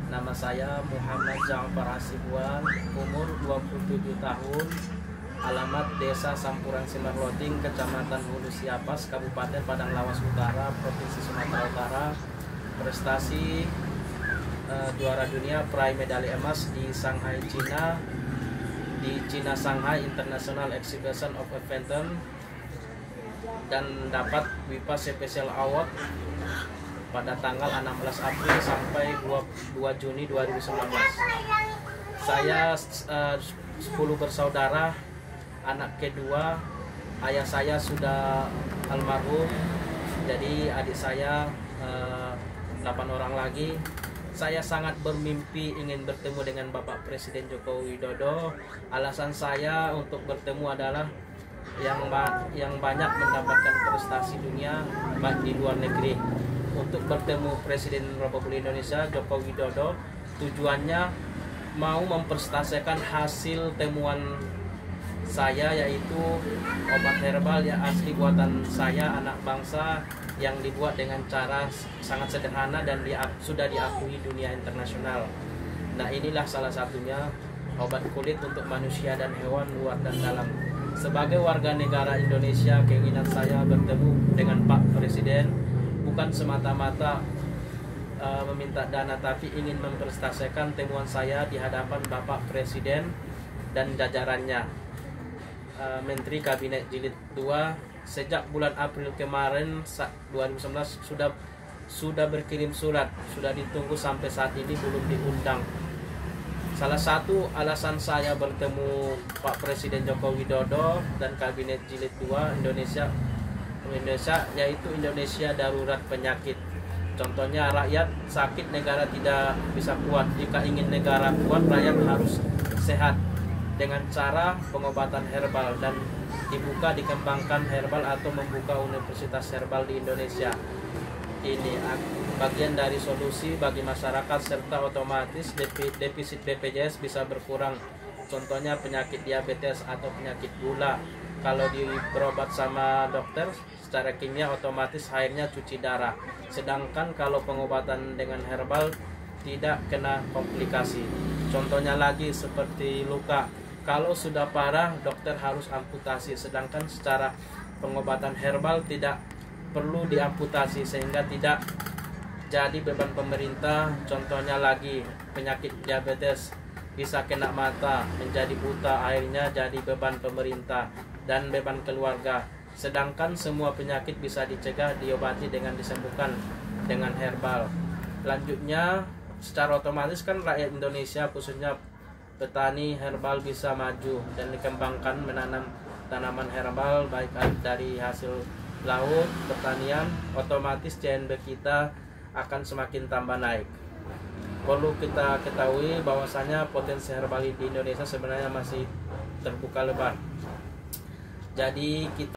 Nama saya Muhammad Ja'far Hasibuan, umur 27 tahun, alamat Desa Sampuran Simarloting, Kecamatan Hulu Siapas, Kabupaten Padang Lawas Utara, Provinsi Sumatera Utara. Prestasi juara dunia peraih medali emas di Shanghai, Cina, di Cina Shanghai International Exhibition of Badminton, dan dapat WIPA Special Award pada tanggal 16 April sampai 2 Juni 2019. Saya 10 bersaudara, anak kedua. Ayah saya sudah almarhum, jadi adik saya 8 orang lagi. Saya sangat bermimpi ingin bertemu dengan Bapak Presiden Joko Widodo. Alasan saya untuk bertemu adalah yang banyak mendapatkan prestasi dunia baik di luar negeri. Untuk bertemu Presiden Republik Indonesia Joko Widodo, tujuannya mau memprestasikan hasil temuan saya, yaitu obat herbal yang asli buatan saya, anak bangsa, yang dibuat dengan cara sangat sederhana dan sudah diakui dunia internasional. Nah, inilah salah satunya obat kulit untuk manusia dan hewan luar dan dalam. Sebagai warga negara Indonesia, keinginan saya bertemu dengan Pak Presiden bukan semata-mata meminta dana, tapi ingin memprestasikan temuan saya di hadapan Bapak Presiden dan jajarannya. Menteri Kabinet Jilid 2 sejak bulan April kemarin 2019 sudah berkirim surat, sudah ditunggu sampai saat ini belum diundang. Salah satu alasan saya bertemu Pak Presiden Joko Widodo dan Kabinet Jilid 2 Indonesia yaitu Indonesia darurat penyakit. Contohnya rakyat sakit, negara tidak bisa kuat. Jika ingin negara kuat, rakyat harus sehat dengan cara pengobatan herbal, dan dikembangkan herbal atau membuka universitas herbal di Indonesia. Ini bagian dari solusi bagi masyarakat, serta otomatis defisit BPJS bisa berkurang. Contohnya penyakit diabetes atau penyakit gula. Kalau berobat sama dokter secara kimia, otomatis akhirnya cuci darah. Sedangkan kalau pengobatan dengan herbal tidak kena komplikasi. Contohnya lagi seperti luka. Kalau sudah parah, dokter harus amputasi. Sedangkan secara pengobatan herbal tidak perlu diamputasi, sehingga tidak jadi beban pemerintah. Contohnya lagi penyakit diabetes, bisa kena mata, menjadi buta, akhirnya jadi beban pemerintah dan beban keluarga. Sedangkan semua penyakit bisa dicegah, diobati dengan disembuhkan dengan herbal. Lanjutnya, secara otomatis kan rakyat Indonesia, khususnya petani herbal, bisa maju dan dikembangkan menanam tanaman herbal baik dari hasil laut, pertanian. Otomatis CNB kita akan semakin tambah naik. Perlu kita ketahui bahwasanya potensi herbal di Indonesia sebenarnya masih terbuka lebar. Jadi kita